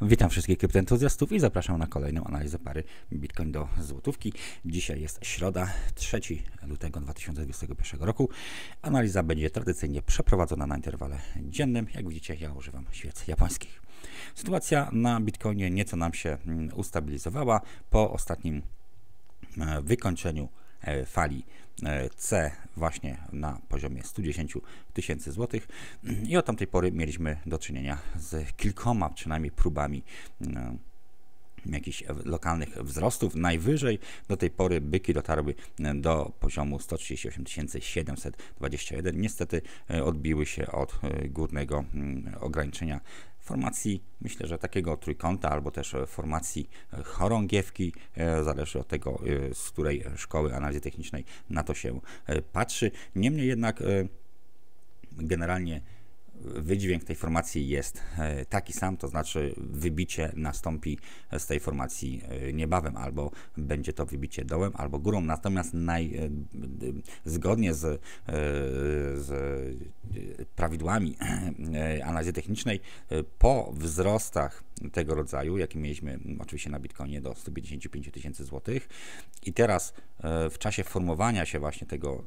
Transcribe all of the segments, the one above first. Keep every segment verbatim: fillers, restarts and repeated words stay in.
Witam wszystkich kryptoentuzjastów i zapraszam na kolejną analizę pary Bitcoin do złotówki. Dzisiaj jest środa, trzeciego lutego dwa tysiące dwudziestego pierwszego roku. Analiza będzie tradycyjnie przeprowadzona na interwale dziennym. Jak widzicie, ja używam świec japońskich. Sytuacja na Bitcoinie nieco nam się ustabilizowała po ostatnim wykończeniu fali C właśnie na poziomie stu dziesięciu tysięcy złotych i od tamtej pory mieliśmy do czynienia z kilkoma przynajmniej próbami jakichś lokalnych wzrostów. Najwyżej do tej pory byki dotarły do poziomu sto trzydzieści osiem tysięcy siedemset dwadzieścia jeden. Niestety odbiły się od górnego ograniczenia formacji, myślę, że takiego trójkąta, albo też formacji chorągiewki, zależy od tego, z której szkoły analizy technicznej na to się patrzy. Niemniej jednak generalnie wydźwięk tej formacji jest taki sam, to znaczy wybicie nastąpi z tej formacji niebawem, albo będzie to wybicie dołem, albo górą. Natomiast naj, zgodnie z, z prawidłami analizy technicznej, po wzrostach tego rodzaju, jakie mieliśmy oczywiście na Bitcoinie do stu pięćdziesięciu pięciu tysięcy złotych i teraz w czasie formowania się właśnie tego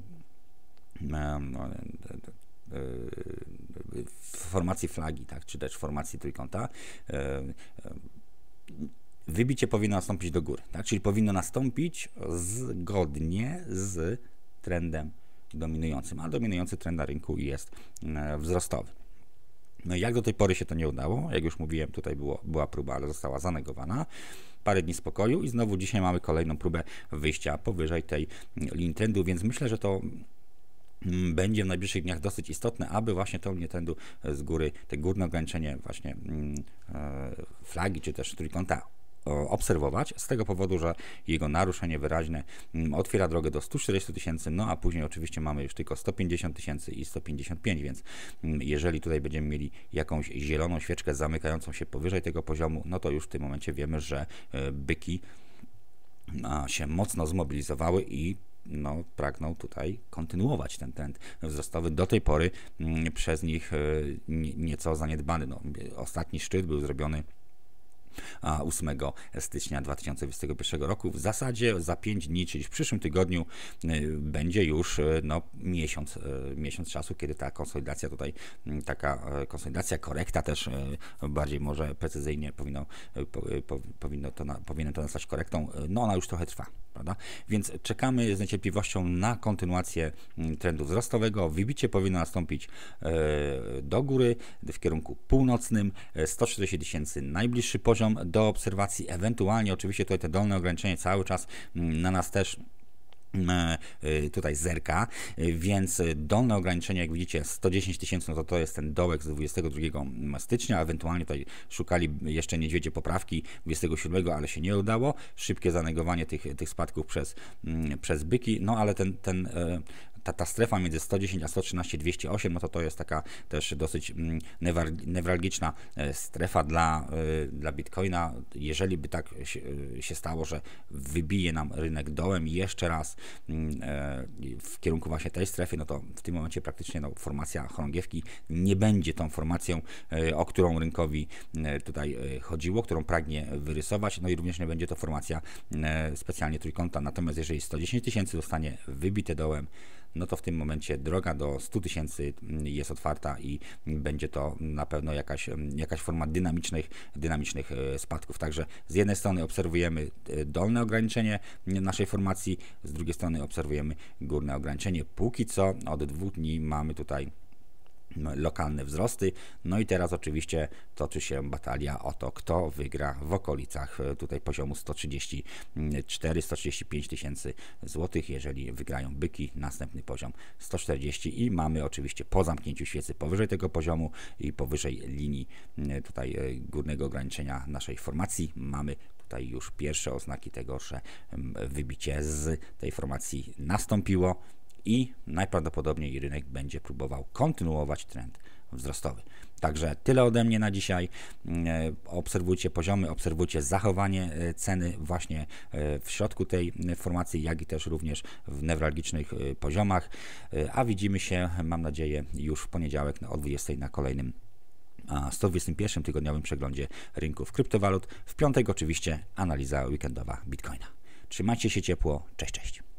w formacji flagi, tak, czy też formacji trójkąta, wybicie powinno nastąpić do góry, tak, czyli powinno nastąpić zgodnie z trendem dominującym, a dominujący trend na rynku jest wzrostowy. No i jak do tej pory się to nie udało, jak już mówiłem, tutaj było, była próba, ale została zanegowana. Parę dni spokoju i znowu dzisiaj mamy kolejną próbę wyjścia powyżej tej linii trendu, więc myślę, że to będzie w najbliższych dniach dosyć istotne, aby właśnie tą linię trendu z góry, te górne ograniczenie właśnie flagi, czy też trójkąta obserwować, z tego powodu, że jego naruszenie wyraźne otwiera drogę do stu czterdziestu tysięcy, no a później oczywiście mamy już tylko sto pięćdziesiąt tysięcy i sto pięćdziesiąt pięć, więc jeżeli tutaj będziemy mieli jakąś zieloną świeczkę zamykającą się powyżej tego poziomu, no to już w tym momencie wiemy, że byki się mocno zmobilizowały i no, pragną tutaj kontynuować ten trend wzrostowy, do tej pory przez nich nieco zaniedbany. No, ostatni szczyt był zrobiony ósmego stycznia dwa tysiące dwudziestego pierwszego roku. W zasadzie za pięć dni, czyli w przyszłym tygodniu będzie już no, miesiąc, miesiąc czasu, kiedy ta konsolidacja tutaj, taka konsolidacja, korekta też bardziej może precyzyjnie powinno, powinno to, powinno to nazwać korektą, no ona już trochę trwa, prawda? Więc czekamy z niecierpliwością na kontynuację trendu wzrostowego. Wybicie powinno nastąpić do góry w kierunku północnym, sto czterdzieści tysięcy najbliższy poziom do obserwacji, ewentualnie oczywiście tutaj te dolne ograniczenie cały czas na nas też tutaj zerka, więc dolne ograniczenie, jak widzicie, sto dziesięć tysięcy, no to to jest ten dołek z dwudziestego drugiego stycznia, ewentualnie tutaj szukali jeszcze niedźwiedzie poprawki dwudziestego siódmego, ale się nie udało, szybkie zanegowanie tych, tych spadków przez, przez byki, no ale ten, ten Ta, ta strefa między sto dziesięć a sto trzynaście dwieście osiem, no to to jest taka też dosyć newralgiczna strefa dla, dla Bitcoina. Jeżeli by tak się, się stało, że wybije nam rynek dołem jeszcze raz w kierunku właśnie tej strefy, no to w tym momencie praktycznie no, formacja chorągiewki nie będzie tą formacją, o którą rynkowi tutaj chodziło, którą pragnie wyrysować, no i również nie będzie to formacja specjalnie trójkąta. Natomiast jeżeli sto dziesięć tysięcy zostanie wybite dołem, no to w tym momencie droga do stu tysięcy jest otwarta i będzie to na pewno jakaś, jakaś forma dynamicznych, dynamicznych spadków. Także z jednej strony obserwujemy dolne ograniczenie naszej formacji, z drugiej strony obserwujemy górne ograniczenie. Póki co od dwóch dni mamy tutaj lokalne wzrosty, no i teraz oczywiście toczy się batalia o to, kto wygra w okolicach tutaj poziomu sto trzydzieści cztery sto trzydzieści pięć tysięcy złotych. Jeżeli wygrają byki, następny poziom sto czterdzieści i mamy oczywiście po zamknięciu świecy powyżej tego poziomu i powyżej linii tutaj górnego ograniczenia naszej formacji mamy tutaj już pierwsze oznaki tego, że wybicie z tej formacji nastąpiło i najprawdopodobniej rynek będzie próbował kontynuować trend wzrostowy. Także tyle ode mnie na dzisiaj. Obserwujcie poziomy, obserwujcie zachowanie ceny właśnie w środku tej formacji, jak i też również w newralgicznych poziomach. A widzimy się, mam nadzieję, już w poniedziałek o dwudziestej na kolejnym sto dwudziestym pierwszym tygodniowym przeglądzie rynków kryptowalut. W piątek oczywiście analiza weekendowa Bitcoina. Trzymajcie się ciepło. Cześć, cześć.